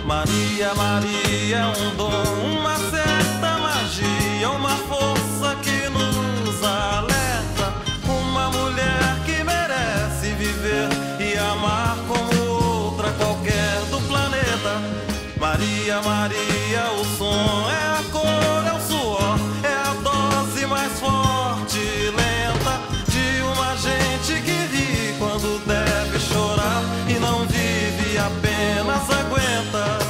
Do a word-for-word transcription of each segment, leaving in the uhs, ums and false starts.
Maria, Maria é um dom, uma certa magia, uma força que nos alerta. Uma mulher que merece viver e amar como outra qualquer do planeta. Maria, Maria, o som é a cor, é o suor, é a dose mais forte e lenta de uma gente que ri quando deve chorar e não vive, apenas aguenta.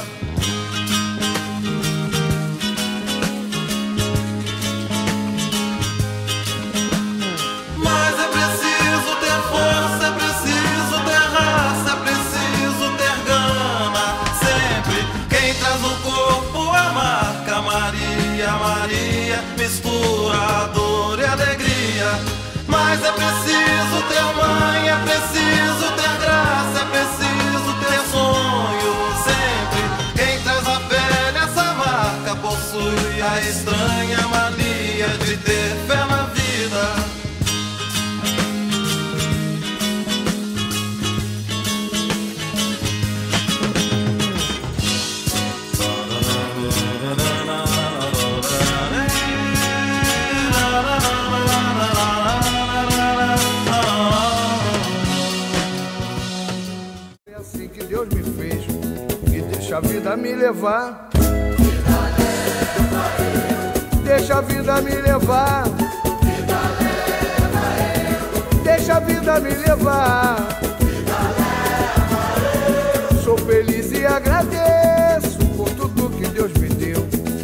Mas é preciso ter força, é preciso ter raça, é preciso ter gana. Sempre quem traz no corpo a marca Maria, Maria, mistura dor e alegria. Mas é preciso ter mãe, é preciso ter graça, é preciso ter sonho. Sempre quem traz a pele essa marca possui a estranha mania de ter fé na vida. Deixa a vida me levar, deixa a vida me levar, deixa a vida me levar. Sou feliz e agradeço por tudo que Deus me deu.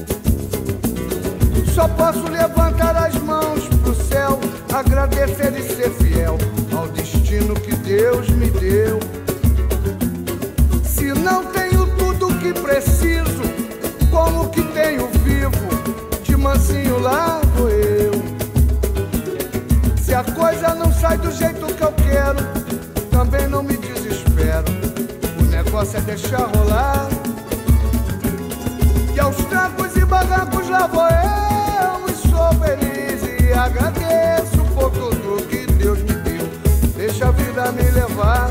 Só posso levantar as mãos pro céu, agradecer e ser fiel ao destino que Deus me deu. Se não tenho tudo que preciso, como que tenho vivo, de mansinho lá vou eu. Se a coisa não sai do jeito que eu quero, também não me desespero. O negócio é deixar rolar. E aos trancos e barrancos lá vou eu, e sou feliz e agradeço por tudo que Deus me deu. Deixa a vida me levar,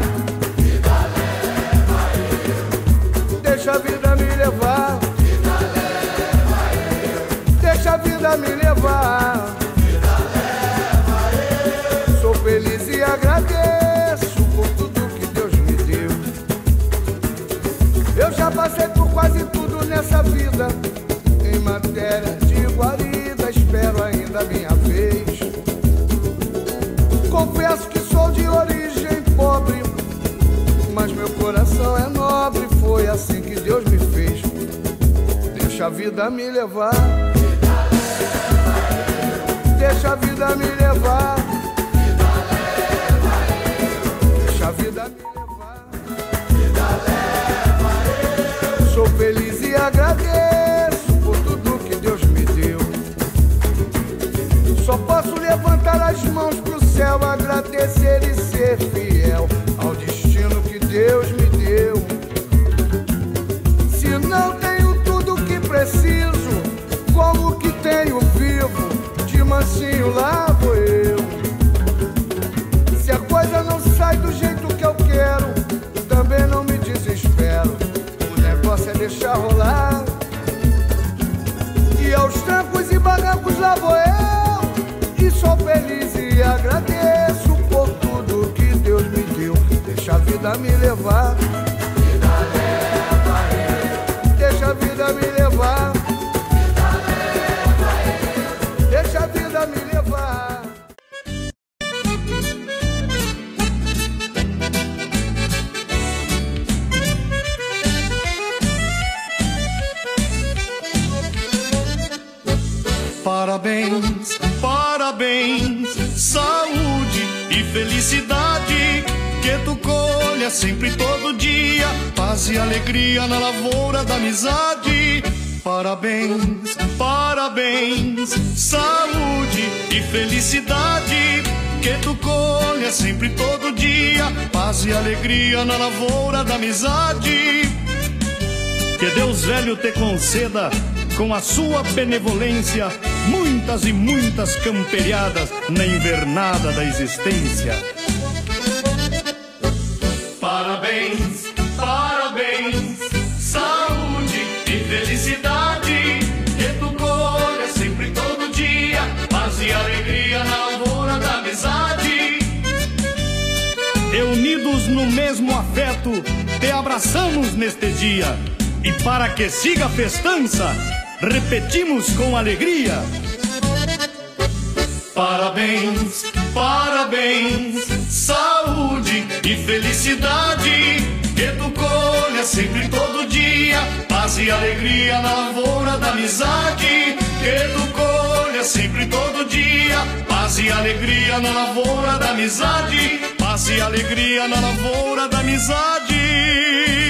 deixa a vida me levar, vida leva eu. Deixa a vida me levar, vida leva eu. Sou feliz e agradeço por tudo que Deus me deu. Eu já passei por quase tudo nessa vida, em matéria de guarida, espero ainda a minha vez. Confesso que sou de origem pobre, mas meu coração é nobre, foi assim que Deus me fez. Deixa a vida me levar, deixa a vida me levar, deixa a vida me levar. Sou feliz e agradeço por tudo que Deus me deu. Só posso levantar as mãos pro céu, agradecer e ser fiel ao destino que Deus me deu. Se não tenho tudo que preciso, como que tenho vivo, de mansinho lá vou eu. Se a coisa não sai do jeito que eu quero, também não me desespero. O negócio é deixar rolar. E aos trancos e barrancos lá vou eu, e sou feliz e agradeço por tudo que Deus me deu. Deixa a vida me levar, vida leva eu. Deixa a vida me levar, vida leva eu. Deixa a vida me levar. Parabéns, parabéns, saúde e felicidade, que tu colha sempre todo dia, paz e alegria na lavoura da amizade. Parabéns, parabéns, saúde e felicidade, que tu colha sempre todo dia, paz e alegria na lavoura da amizade. Que Deus velho te conceda, com a sua benevolência, muitas e muitas camperiadas na invernada da existência. Parabéns, parabéns, saúde e unidos no mesmo afeto, te abraçamos neste dia. E para que siga a festança, repetimos com alegria: parabéns, parabéns, saúde e felicidade, que tu colha sempre todo dia, paz e alegria na lavoura da amizade. Que tu colha sempre todo dia, paz e alegria na lavoura da amizade, paz e alegria na lavoura da amizade.